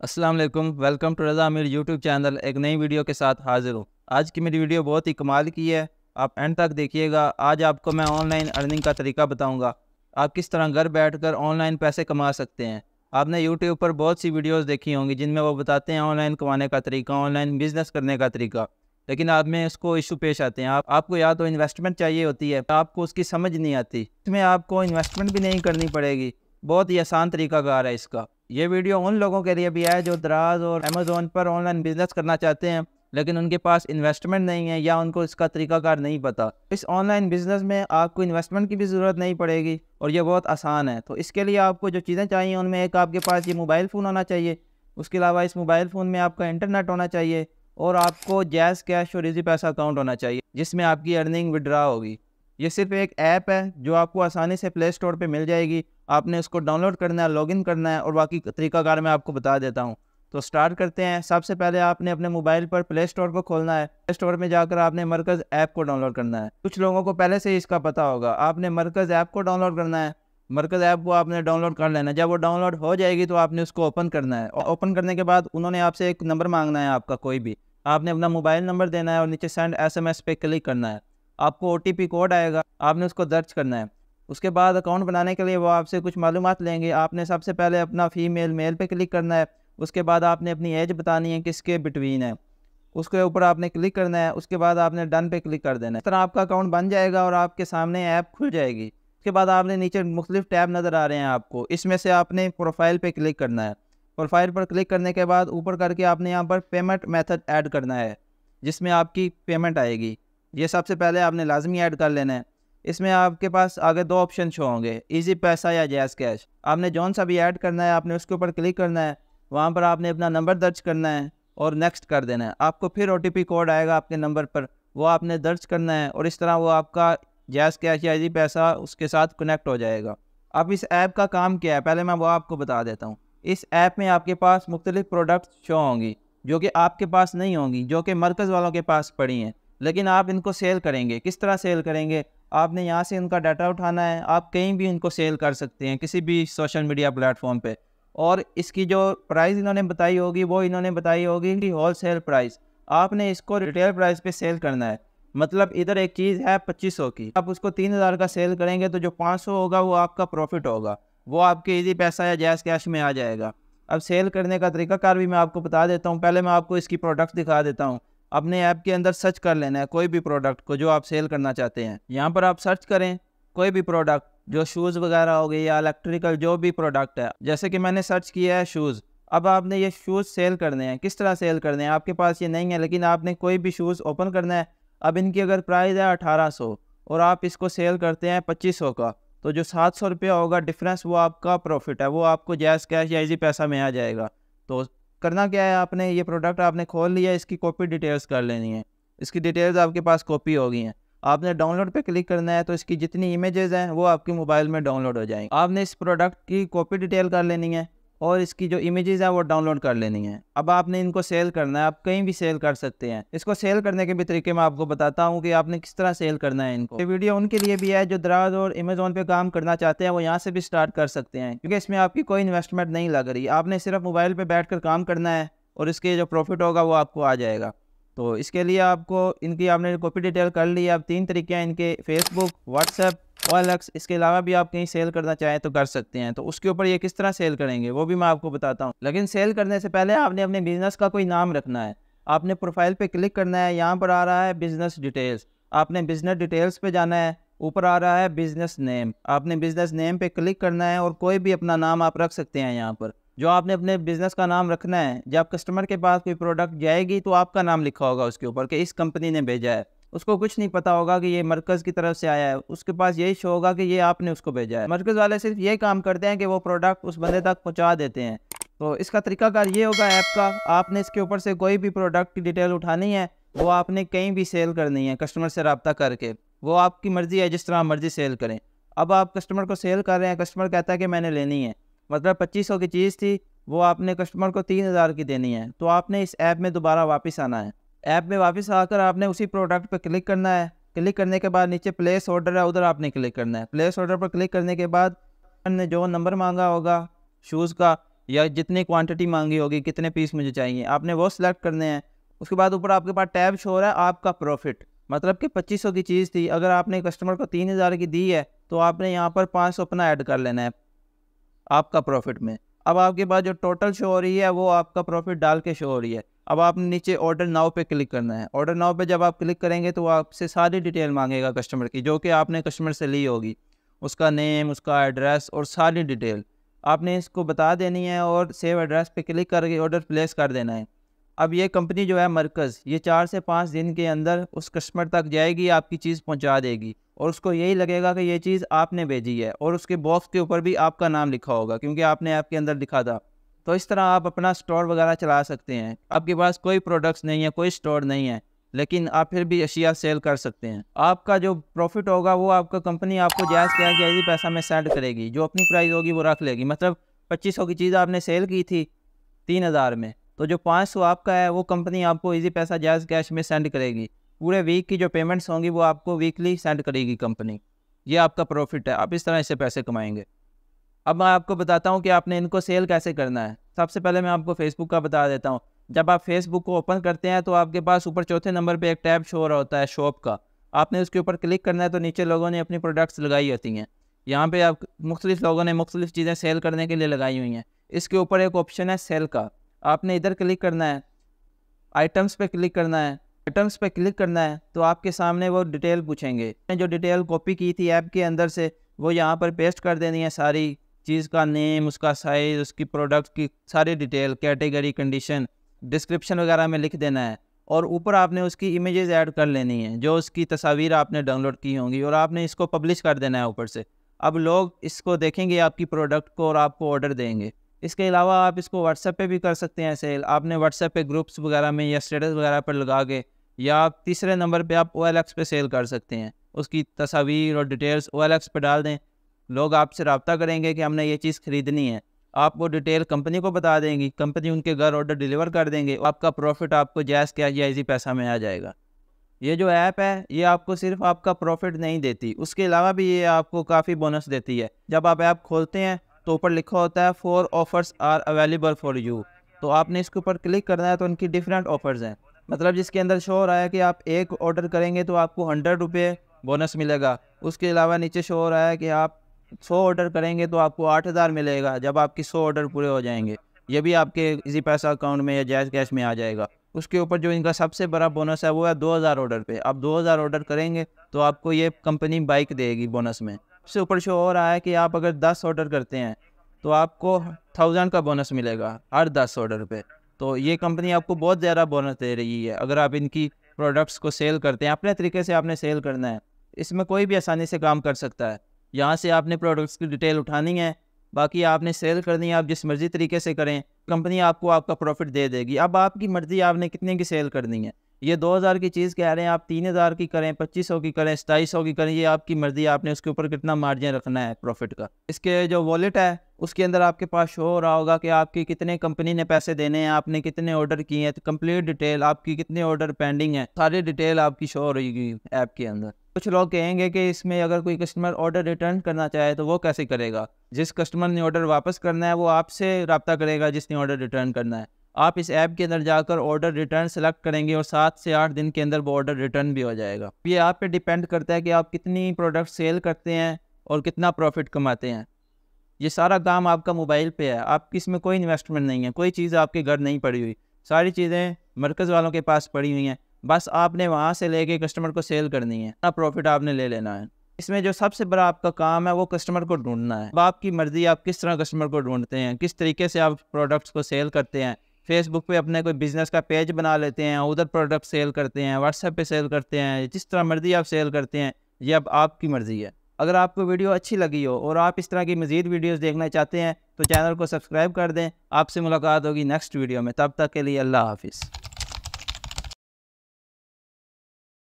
अस्सलाम वालेकुम, welcome to Raza Aamir YouTube channel. एक नई वीडियो के साथ हाजिर हूँ। आज की मेरी वीडियो बहुत ही कमाल की है, आप एंड तक देखिएगा। आज आपको मैं ऑनलाइन अर्निंग का तरीका बताऊंगा, आप किस तरह घर बैठकर ऑनलाइन पैसे कमा सकते हैं। आपने यूट्यूब पर बहुत सी वीडियोस देखी होंगी जिनमें वो बताते हैं ऑनलाइन कमाने का तरीका, ऑनलाइन बिजनेस करने का तरीका, लेकिन आप में इसको इशू पेश आते हैं। आपको या तो इन्वेस्टमेंट चाहिए होती है, आपको उसकी समझ नहीं आती। इसमें आपको इन्वेस्टमेंट भी नहीं करनी पड़ेगी, बहुत ही आसान तरीकाकार है इसका। ये वीडियो उन लोगों के लिए भी है जो दराज और अमेज़ोन पर ऑनलाइन बिजनेस करना चाहते हैं, लेकिन उनके पास इन्वेस्टमेंट नहीं है या उनको इसका तरीकाकार नहीं पता। इस ऑनलाइन बिजनेस में आपको इन्वेस्टमेंट की भी ज़रूरत नहीं पड़ेगी और ये बहुत आसान है। तो इसके लिए आपको जो चीज़ें चाहिए उनमें एक आपके पास ये मोबाइल फ़ोन होना चाहिए, उसके अलावा इस मोबाइल फ़ोन में आपका इंटरनेट होना चाहिए और आपको जैज़ कैश और इजी पैसा अकाउंट होना चाहिए जिसमें आपकी अर्निंग विड्रा होगी। ये सिर्फ एक ऐप है जो आपको आसानी से प्ले स्टोर पे मिल जाएगी। आपने उसको डाउनलोड करना है, लॉगिन करना है और बाकी तरीकाकार मैं आपको बता देता हूँ। तो स्टार्ट करते हैं। सबसे पहले आपने अपने मोबाइल पर प्ले स्टोर को खोलना है। प्ले स्टोर में जाकर आपने मरकज़ ऐप को डाउनलोड करना है। कुछ लोगों को पहले से ही इसका पता होगा। आपने मरकज़ ऐप को डाउनलोड करना है। मरकज़ ऐप को आपने डाउनलोड कर लेना है। जब वो डाउनलोड हो जाएगी तो आपने उसको ओपन करना है। ओपन करने के बाद उन्होंने आपसे एक नंबर मांगना है, आपका कोई भी। आपने अपना मोबाइल नंबर देना है और नीचे सेंड SMS पे क्लिक करना है। आपको OTP कोड आएगा, आपने उसको दर्ज करना है। उसके बाद अकाउंट बनाने के लिए वो आपसे कुछ मालूमात लेंगे। आपने सबसे पहले अपना फीमेल मेल पे क्लिक करना है। उसके बाद आपने अपनी एज बतानी है किसके बिटवीन है, उसके ऊपर आपने क्लिक करना है। उसके बाद आपने डन पे क्लिक कर देना है। इस तरह आपका अकाउंट बन जाएगा और आपके सामने ऐप खुल जाएगी। उसके बाद आपने नीचे मुख्तलिफ टैब नज़र आ रहे हैं आपको, इसमें से आपने प्रोफाइल पे क्लिक करना है। प्रोफाइल पर क्लिक करने के बाद ऊपर करके आपने यहाँ पर पेमेंट मेथड ऐड करना है जिसमें आपकी पेमेंट आएगी। ये सबसे पहले आपने लाजमी ऐड कर लेना है। इसमें आपके पास आगे दो ऑप्शन शो होंगे, इजी पैसा या जैज़ कैश। आपने जौन सा भी ऐड करना है आपने उसके ऊपर क्लिक करना है। वहाँ पर आपने अपना नंबर दर्ज करना है और नेक्स्ट कर देना है। आपको फिर OTP कोड आएगा आपके नंबर पर, वो आपने दर्ज करना है और इस तरह वो आपका जैज़ कैश या इजी पैसा उसके साथ कनेक्ट हो जाएगा। अब इस ऐप का काम क्या है पहले मैं वो आपको बता देता हूँ। इस ऐप में आपके पास मुख्तलिफ प्रोडक्ट शो होंगी जो कि आपके पास नहीं होंगी, जो कि मरकज़ वालों के पास पड़ी हैं, लेकिन आप इनको सेल करेंगे। किस तरह सेल करेंगे? आपने यहाँ से इनका डाटा उठाना है। आप कहीं भी इनको सेल कर सकते हैं, किसी भी सोशल मीडिया प्लेटफॉर्म पे। और इसकी जो प्राइस इन्होंने बताई होगी वो इन्होंने बताई होगी कि होलसेल प्राइस। आपने इसको रिटेल प्राइस पे सेल करना है। मतलब इधर एक चीज़ है 2500 की, आप उसको 3000 का सेल करेंगे तो जो 500 होगा वो आपका प्रॉफिट होगा, वो आपके इजी पैसा या जैज़ कैश में आ जाएगा। अब सेल करने का तरीकाकार भी मैं आपको बता देता हूँ। पहले मैं आपको इसकी प्रोडक्ट दिखा देता हूँ। अपने ऐप के अंदर सर्च कर लेना है कोई भी प्रोडक्ट को जो आप सेल करना चाहते हैं। यहाँ पर आप सर्च करें कोई भी प्रोडक्ट, जो शूज़ वगैरह हो गए या इलेक्ट्रिकल जो भी प्रोडक्ट है। जैसे कि मैंने सर्च किया है शूज़। अब आपने ये शूज़ सेल करने हैं। किस तरह सेल करने हैं? आपके पास ये नहीं है लेकिन आपने कोई भी शूज़ ओपन करना है। अब इनकी अगर प्राइस है 1800 और आप इसको सेल करते हैं 2500 का, तो जो 700 रुपया होगा डिफरेंस वो आपका प्रॉफिट है, वो आपको जैज़ कैश या इजी पैसा में आ जाएगा। तो करना क्या है, आपने ये प्रोडक्ट आपने खोल लिया, इसकी कॉपी डिटेल्स कर लेनी है। इसकी डिटेल्स आपके पास कॉपी हो गई हैं। आपने डाउनलोड पे क्लिक करना है तो इसकी जितनी इमेजेस हैं वो आपके मोबाइल में डाउनलोड हो जाएंगी। आपने इस प्रोडक्ट की कॉपी डिटेल कर लेनी है और इसकी जो इमेजेस हैं वो डाउनलोड कर लेनी है। अब आपने इनको सेल करना है। आप कहीं भी सेल कर सकते हैं। इसको सेल करने के भी तरीके मैं आपको बताता हूँ कि आपने किस तरह सेल करना है इनको। ये वीडियो उनके लिए भी है जो दराज और अमेज़ोन पे काम करना चाहते हैं, वो यहाँ से भी स्टार्ट कर सकते हैं क्योंकि इसमें आपकी कोई इन्वेस्टमेंट नहीं लग रही। आपने सिर्फ मोबाइल पर बैठ कर काम करना है और इसके जो प्रॉफिट होगा वो आपको आ जाएगा। तो इसके लिए आपको इनकी आपने कॉपी डिटेल कर ली। अब 3 तरीके हैं इनके, फेसबुक, व्हाट्सएप, OLX। इसके अलावा भी आप कहीं सेल करना चाहें तो कर सकते हैं। तो उसके ऊपर ये किस तरह सेल करेंगे वो भी मैं आपको बताता हूँ। लेकिन सेल करने से पहले आपने अपने बिजनेस का कोई नाम रखना है। आपने प्रोफाइल पे क्लिक करना है, यहाँ पर आ रहा है बिजनेस डिटेल्स। आपने बिजनेस डिटेल्स पे जाना है, ऊपर आ रहा है बिजनेस नेम। आपने बिजनेस नेम पे क्लिक करना है और कोई भी अपना नाम आप रख सकते हैं। यहाँ पर जो आपने अपने बिजनेस का नाम रखना है, जब कस्टमर के पास कोई प्रोडक्ट जाएगी तो आपका नाम लिखा होगा उसके ऊपर कि इस कंपनी ने भेजा है। उसको कुछ नहीं पता होगा कि ये मरकज़ की तरफ से आया है, उसके पास यही शो होगा कि ये आपने उसको भेजा है। मरकज़ वाले सिर्फ ये काम करते हैं कि वो प्रोडक्ट उस बंदे तक पहुंचा देते हैं। तो इसका तरीकाकार ये होगा ऐप का, आपने इसके ऊपर से कोई भी प्रोडक्ट की डिटेल उठानी है, वो आपने कहीं भी सेल करनी है कस्टमर से रब्ता करके। वो आपकी मर्ज़ी है, जिस तरह मर्ज़ी सेल करें। अब आप कस्टमर को सेल कर रहे हैं, कस्टमर कहता है कि मैंने लेनी है, मतलब 2500 की चीज़ थी, वो आपने कस्टमर को 3000 की देनी है। तो आपने इस ऐप में दोबारा वापस आना है। ऐप में वापस आकर आपने उसी प्रोडक्ट पर क्लिक करना है। क्लिक करने के बाद नीचे प्लेस ऑर्डर है, उधर आपने क्लिक करना है। प्लेस ऑर्डर पर क्लिक करने के बाद ने जो नंबर मांगा होगा शूज़ का, या जितनी क्वांटिटी मांगी होगी, कितने पीस मुझे चाहिए, आपने वो सिलेक्ट करने हैं। उसके बाद ऊपर आपके पास टैब शो हो रहा है आपका प्रॉफिट, मतलब कि 2500 की चीज़ थी, अगर आपने कस्टमर को 3000 की दी है तो आपने यहाँ पर 500 अपना ऐड कर लेना है आपका प्रॉफिट में। अब आपके पास जो टोटल शो हो रही है वो आपका प्रॉफिट डाल के शो हो रही है। अब आपने नीचे ऑर्डर नाउ पे क्लिक करना है। ऑर्डर नाउ पे जब आप क्लिक करेंगे तो आपसे सारी डिटेल मांगेगा कस्टमर की, जो कि आपने कस्टमर से ली होगी, उसका नेम, उसका एड्रेस और सारी डिटेल आपने इसको बता देनी है और सेव एड्रेस पे क्लिक करके ऑर्डर प्लेस कर देना है। अब ये कंपनी जो है मरकज़, ये 4 से 5 दिन के अंदर उस कस्टमर तक जाएगी, आपकी चीज़ पहुंचा देगी और उसको यही लगेगा कि ये चीज़ आपने भेजी है और उसके बॉक्स के ऊपर भी आपका नाम लिखा होगा क्योंकि आपने ऐप के अंदर लिखा था। तो इस तरह आप अपना स्टोर वगैरह चला सकते हैं। आपके पास कोई प्रोडक्ट्स नहीं है, कोई स्टोर नहीं है, लेकिन आप फिर भी अशिया सेल कर सकते हैं। आपका जो प्रॉफिट होगा वो आपका कंपनी आपको जायज़ जायज़ी पैसा में सेंड करेगी, जो अपनी प्राइस होगी वो रख लेगी। मतलब 2500 की चीज़ आपने सेल की थी 3000 में, तो जो 500 आपका है वो कंपनी आपको इजी पैसा जायज़ कैश में सेंड करेगी। पूरे वीक की जो पेमेंट्स होंगी वो आपको वीकली सेंड करेगी कंपनी। ये आपका प्रॉफिट है, आप इस तरह से पैसे कमाएंगे। अब मैं आपको बताता हूँ कि आपने इनको सेल कैसे करना है। सबसे पहले मैं आपको फेसबुक का बता देता हूँ। जब आप फेसबुक को ओपन करते हैं तो आपके पास ऊपर चौथे नंबर पे एक टैब शो हो रहा होता है शॉप का, आपने उसके ऊपर क्लिक करना है। तो नीचे लोगों ने अपनी प्रोडक्ट्स लगाई होती हैं, यहाँ पे आप मुख्तलिफ लोगों ने मुख्तलिफ चीज़ें सेल करने के लिए लगाई हुई हैं। इसके ऊपर एक ऑप्शन है सेल का, आपने इधर क्लिक करना है, आइटम्स पे क्लिक करना है। आइटम्स पे क्लिक करना है तो आपके सामने वो डिटेल पूछेंगे, जो डिटेल कॉपी की थी ऐप के अंदर से वो यहाँ पर पेस्ट कर देनी है। सारी चीज़ का नेम, उसका साइज़, उसकी प्रोडक्ट की सारी डिटेल, कैटेगरी, कंडीशन, डिस्क्रिप्शन वगैरह में लिख देना है। और ऊपर आपने उसकी इमेजेस ऐड कर लेनी है, जो उसकी तस्वीर आपने डाउनलोड की होंगी, और आपने इसको पब्लिश कर देना है ऊपर से। अब लोग इसको देखेंगे आपकी प्रोडक्ट को और आपको ऑर्डर देंगे। इसके अलावा आप इसको व्हाट्सएप पे भी कर सकते हैं सेल। आपने व्हाट्सएप पे ग्रुप्स वगैरह में या स्टेटस वगैरह पर लगा के, या तीसरे नंबर पे आप OLX पे सेल कर सकते हैं। उसकी तस्वीर और डिटेल्स OLX पे डाल दें, लोग आपसे रब्ता करेंगे कि हमने ये चीज़ ख़रीदनी है। आप वो डिटेल कंपनी को बता देंगी, कंपनी उनके घर ऑर्डर डिलीवर कर देंगे, आपका प्रॉफिट आपको जायज़ क्या जायज़ी पैसा में आ जाएगा। ये जो ऐप है ये आपको सिर्फ आपका प्रॉफिट नहीं देती, उसके अलावा भी ये आपको काफ़ी बोनस देती है। जब आप ऐप खोलते हैं तो ऊपर लिखा होता है 4 offers are available for you, तो आपने इसके ऊपर क्लिक करना है। तो उनकी डिफरेंट ऑफर्स हैं, मतलब जिसके अंदर शो हो रहा है कि आप एक ऑर्डर करेंगे तो आपको 100 रुपये बोनस मिलेगा। उसके अलावा नीचे शो हो रहा है कि आप 100 ऑर्डर करेंगे तो आपको 8000 मिलेगा जब आपकी 100 ऑर्डर पूरे हो जाएंगे। ये भी आपके इजी पैसा अकाउंट में या जायज़ कैश में आ जाएगा। उसके ऊपर जो इनका सबसे बड़ा बोनस है वो है 2000 ऑर्डर पे। आप 2000 ऑर्डर करेंगे तो आपको ये कंपनी बाइक देगी बोनस में। उससे ऊपर शो हो रहा है कि आप अगर 10 ऑर्डर करते हैं तो आपको 1000 का बोनस मिलेगा हर 10 ऑर्डर पे। तो ये कंपनी आपको बहुत ज़्यादा बोनस दे रही है अगर आप इनकी प्रोडक्ट्स को सेल करते हैं। अपने तरीके से आपने सेल करना है, इसमें कोई भी आसानी से काम कर सकता है। यहाँ से आपने प्रोडक्ट्स की डिटेल उठानी है, बाकी आपने सेल करनी है। आप जिस मर्ज़ी तरीके से करें, कंपनी आपको आपका प्रॉफिट दे देगी। अब आपकी मर्ज़ी, आपने कितने की सेल करनी है। ये 2000 की चीज़ कह रहे हैं, आप 3000 की करें, 2500 की करें, 2700 की करें, ये आपकी मर्ज़ी। आपने उसके ऊपर कितना मार्जिन रखना है प्रॉफिट का। इसके जो वॉलेट है उसके अंदर आपके पास शो हो रहा होगा कि आपकी कितने कंपनी ने पैसे देने हैं, आपने कितने ऑर्डर किए हैं, तो कंप्लीट डिटेल, आपकी कितने ऑर्डर पेंडिंग है, सारी डिटेल आपकी शो हो रही है ऐप के अंदर। कुछ लोग कहेंगे कि इसमें अगर कोई कस्टमर ऑर्डर रिटर्न करना चाहे तो वो कैसे करेगा। जिस कस्टमर ने ऑर्डर वापस करना है वो आपसे रब्ता करेगा जिसने ऑर्डर रिटर्न करना है। आप इस ऐप के अंदर जाकर ऑर्डर रिटर्न सेलेक्ट करेंगे और 7 से 8 दिन के अंदर वो ऑर्डर रिटर्न भी हो जाएगा। ये आप पे डिपेंड करता है कि आप कितनी प्रोडक्ट सेल करते हैं और कितना प्रॉफिट कमाते हैं। ये सारा काम आपका मोबाइल पे है, आपकी इसमें कोई इन्वेस्टमेंट नहीं है, कोई चीज़ आपके घर नहीं पड़ी हुई, सारी चीज़ें मरकज़ वालों के पास पड़ी हुई हैं। बस आपने वहाँ से लेके कस्टमर को सेल करनी है, ना प्रॉफिट आपने ले लेना है। इसमें जो सबसे बड़ा आपका काम है वो कस्टमर को ढूंढना है। अब आपकी मर्ज़ी, आप किस तरह कस्टमर को ढूंढते हैं, किस तरीके से आप प्रोडक्ट्स को सेल करते हैं। फेसबुक पे अपने कोई बिज़नेस का पेज बना लेते हैं, उधर प्रोडक्ट सेल करते हैं, व्हाट्सएप पे सेल करते हैं, जिस तरह मर्ज़ी आप सेल करते हैं, ये अब आपकी मर्ज़ी है। अगर आपको वीडियो अच्छी लगी हो और आप इस तरह की मज़ीद वीडियोस देखना चाहते हैं तो चैनल को सब्सक्राइब कर दें। आपसे मुलाकात होगी नेक्स्ट वीडियो में, तब तक के लिए अल्लाह हाफिज़।